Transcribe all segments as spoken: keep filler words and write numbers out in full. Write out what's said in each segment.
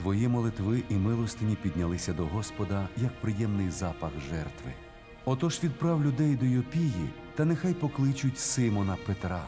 Твої молитви і милостині піднялися до Господа, як приємний запах жертви. Отож відправ людей до Йопії, та нехай покличуть Симона Петра.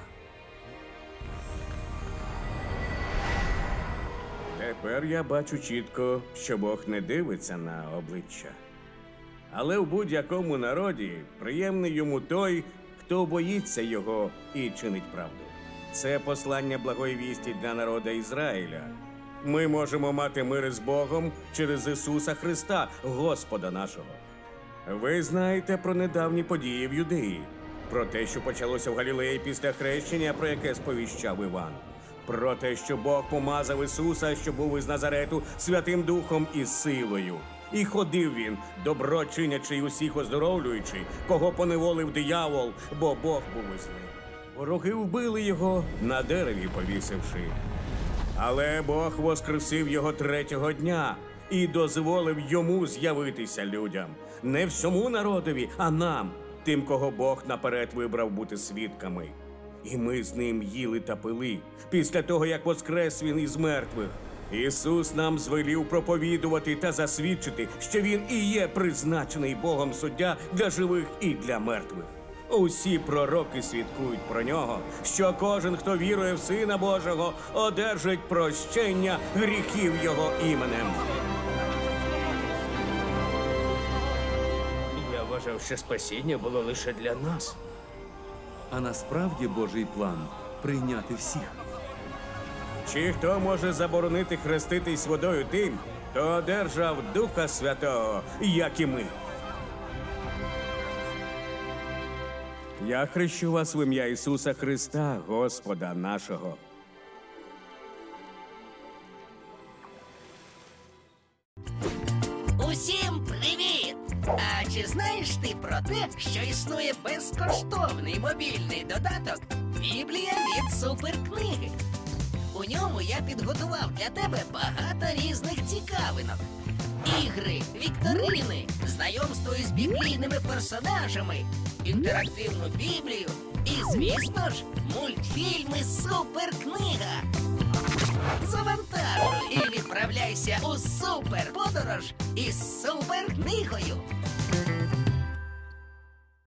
Тепер я бачу чітко, що Бог не дивиться на обличчя. Але в будь-якому народі приємний йому той, хто боїться його і чинить правду. Це послання благої вісті для народу Ізраїля. Ми можемо мати мир з Богом через Ісуса Христа, Господа нашого. Ви знаєте про недавні події в Юдеї, про те, що почалося в Галілеї після хрещення, про яке сповіщав Іван, про те, що Бог помазав Ісуса, що був із Назарету, Святим Духом і силою. І ходив він, добро чинячи й усіх оздоровлюючи, кого поневолив диявол, бо Бог був із ним. Вороги вбили його, на дереві повісивши. Але Бог воскресив його третього дня і дозволив йому з'явитися людям. Не всьому народові, а нам, тим, кого Бог наперед вибрав бути свідками. І ми з ним їли та пили, після того, як воскрес він із мертвих. Ісус нам звелів проповідувати та засвідчити, що Він і є призначений Богом суддя для живих і для мертвих. Усі пророки свідкують про Нього, що кожен, хто вірує в Сина Божого, одержить прощення гріхів Його іменем. Я вважав, що спасіння було лише для нас. А насправді Божий план – прийняти всіх. Чи хто може заборонити хреститись водою тим, хто одержав Духа Святого, як і ми? Я хрещу вас в ім'я Ісуса Христа, Господа нашого. Усім привіт! А чи знаєш ти про те, що існує безкоштовний мобільний додаток «Біблія від суперкниги»? У ньому я підготував для тебе багато різних цікавинок. Ігри, вікторини, знайомство із біблійними персонажами, інтерактивну Біблію і, звісно ж, мультфільми «Суперкнига». Завантажуй і відправляйся у суперподорож із суперкнигою.